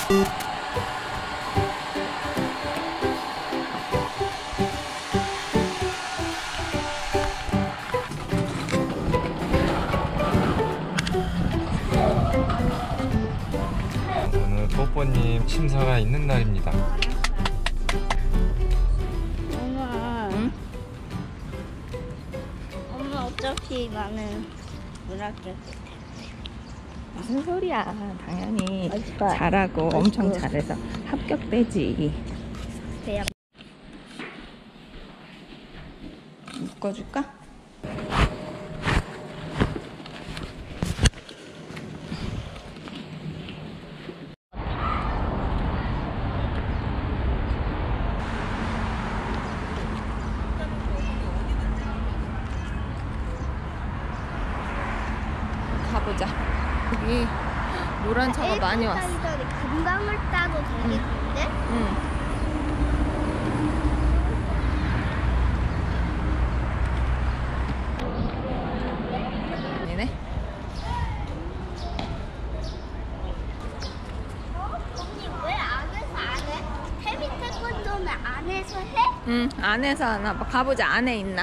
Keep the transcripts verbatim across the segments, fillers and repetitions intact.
오늘 뽀뽀님 심사가 있는 날입니다. 엄마, 응? 엄마 어차피 나는 문학교. 무슨 소리야. 당연히 맛있다. 잘하고 맛있어. 엄청 잘해서 합격되지. 대야. 묶어줄까? 가보자. 여기 노란 차가 많이 왔어. 금방을 따도 되겠는데? 응. 아니네. 언니 왜 안에서 안 해? 헤비 태권도는 안에서 해? 응, 안에서 하나 봐. 가보자. 안에 있나?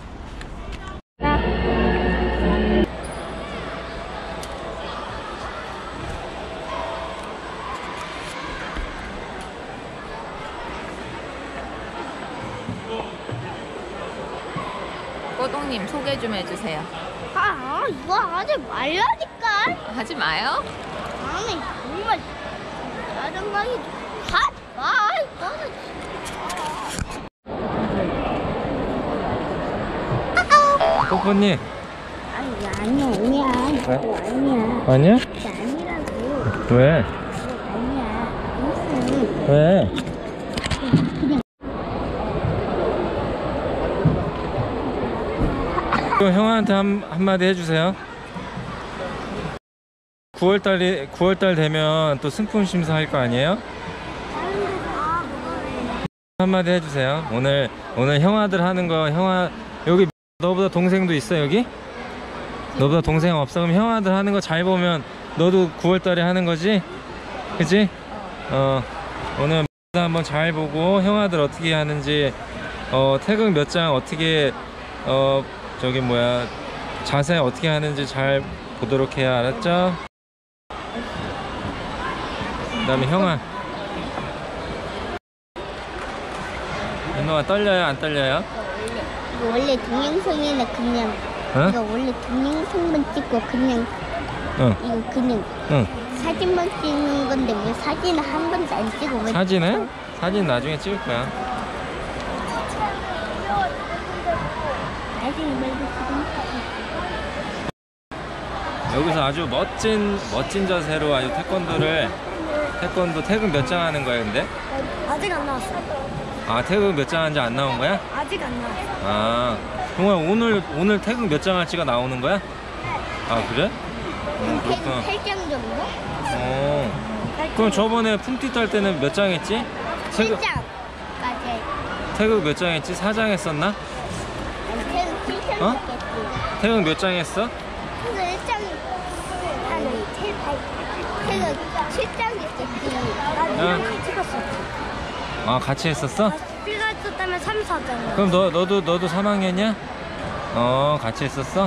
꼬동님 소개 좀 해주세요. 아, 이거 하지 말라니까. 하지 마요. 아니, 정말 짜증나게 하, 아, 이거는. 뽀뽀님. 아니, 아니야, 아니야. 왜? 아니야. 아니야? 그게 아니라고. 왜? 아니야. 무슨. 왜? 또 형한테 한, 한마디 해주세요. 구월달이, 구월달 되면 또 승품 심사할 거 아니에요? 한마디 해주세요. 오늘, 오늘 형아들 하는 거, 형아, 여기 너보다 동생도 있어, 여기? 너보다 동생 없어? 그럼 형아들 하는 거 잘 보면 너도 구월달에 하는 거지? 그치? 어, 오늘 한번 잘 보고 형아들 어떻게 하는지, 어, 태극 몇 장 어떻게, 어, 저기 뭐야, 자세 어떻게 하는지 잘 보도록 해야. 알았죠? 그 다음에 형아, 윤호아 떨려요 안 떨려요? 이거 원래 동영상에는 그냥. 어? 이거 원래 동영상만 찍고 그냥. 응. 이거 그냥. 응. 사진만 찍는 건데 왜 사진을 한 번도 안 찍어? 왜 사진은? 사진 나중에 찍을 거야. 사진 말고 지금. 여기서 아주 멋진 멋진 자세로 아주 태권도를 태권도 태극 몇 장 하는 거야 근데? 아직 안 나왔어. 아 태극 몇 장 하는지 안 나온 거야? 아직 안 나왔어. 아 정말 오늘 오늘 태극 몇 장 할지가 나오는 거야? 아 그래? 어, 그렇구나. 팔 장 정도? 어. 그럼 저번에 품띠 딸 때는 몇 장 했지? 태극, 칠 장까지. 태극 몇 장 했지? 사 장 했었나? 태극 칠 장 어? 했겠지. 태극 몇 장 했어? 태극 일 장 아니 칠 장 태극 칠 장 했겠지. 나 응. 같이 갔었지. 아 같이 했었어? 피가 있었다면 삼, 사 장. 그럼 너, 너도 너도 삼 학년이야? 어 같이 했었어?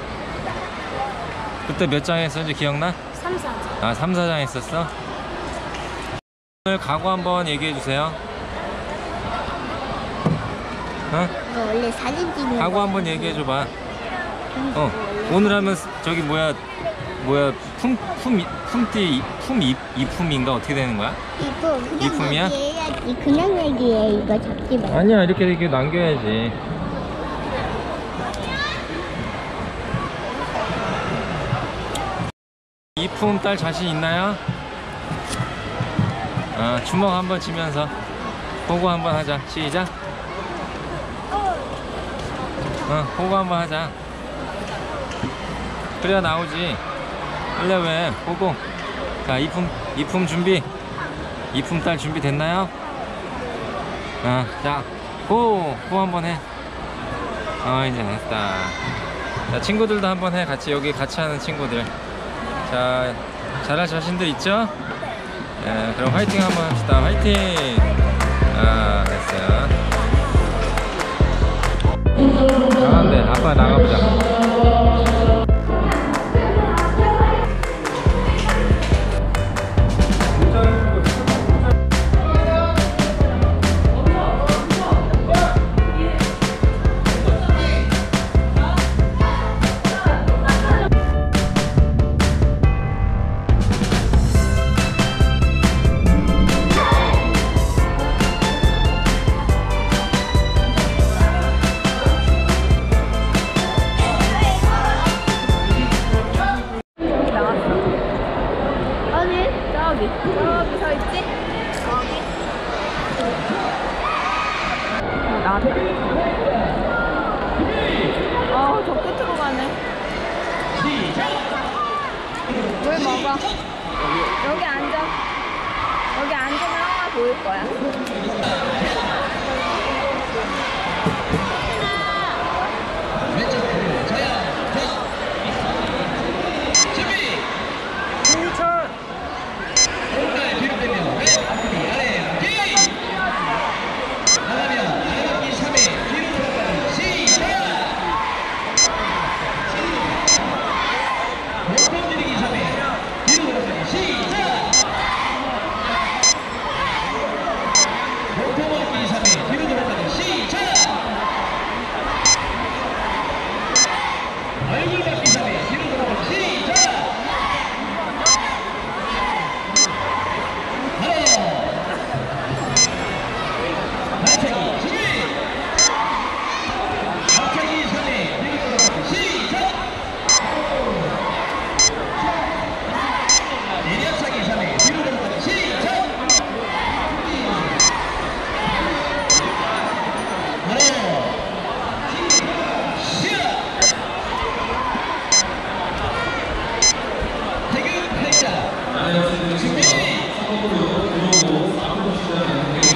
그때 몇 장 했었는지 기억나? 삼, 사 장. 아 삼, 사 장 했었어? 오늘 각오 한번 얘기해 주세요. 어? 이거 원래 사진 찍는 각오 거. 한번 얘기해 줘봐. 어 오늘 하면 저기 뭐야 뭐야 품품 품띠 품 이, 이품인가 어떻게 되는 거야? 이거 그냥 이품이야? 얘기해야지. 그냥 얘기해. 이거 잡지 마. 아니야 이렇게 이렇게 남겨야지. 이품 딸 자신 있나요? 아 주먹 한번 치면서 호구 한번 하자. 시작. 어 호구 한번 하자. 그래야 나오지. 원래 왜 호구. 자 이품 이품 준비. 이품 딸 준비 됐나요? 아, 자, 호! 호 한번 해. 아, 이제 됐다. 자, 친구들도 한번 해. 같이, 여기 같이 하는 친구들. 자, 잘할 자신들 있죠? 네, 그럼 화이팅 한번 합시다. 화이팅. 아, 됐어요. 나간대. 아빠 나가보자. 저기 저기 서 있지? 저기 나도 아저 끝으로 가네. 물 먹어. 여기 앉아. 여기 앉으면 하나 보일 거야. 준비!